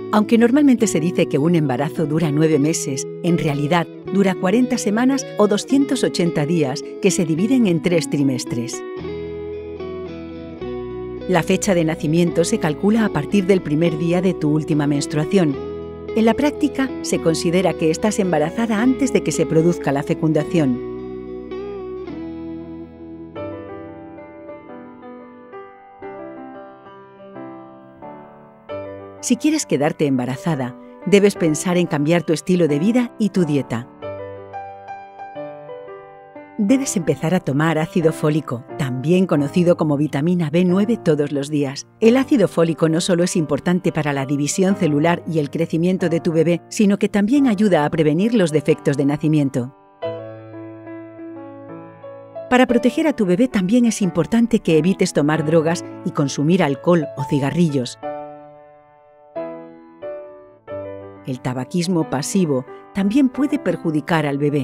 Aunque normalmente se dice que un embarazo dura 9 meses, en realidad dura 40 semanas o 280 días que se dividen en 3 trimestres. La fecha de nacimiento se calcula a partir del primer día de tu última menstruación. En la práctica, se considera que estás embarazada antes de que se produzca la fecundación. Si quieres quedarte embarazada, debes pensar en cambiar tu estilo de vida y tu dieta. Debes empezar a tomar ácido fólico, también conocido como vitamina B9, todos los días. El ácido fólico no solo es importante para la división celular y el crecimiento de tu bebé, sino que también ayuda a prevenir los defectos de nacimiento. Para proteger a tu bebé también es importante que evites tomar drogas y consumir alcohol o cigarrillos. El tabaquismo pasivo también puede perjudicar al bebé.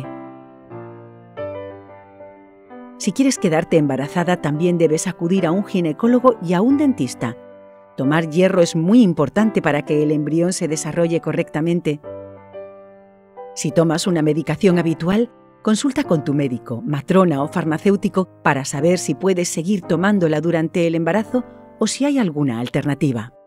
Si quieres quedarte embarazada, también debes acudir a un ginecólogo y a un dentista. Tomar hierro es muy importante para que el embrión se desarrolle correctamente. Si tomas una medicación habitual, consulta con tu médico, matrona o farmacéutico para saber si puedes seguir tomándola durante el embarazo o si hay alguna alternativa.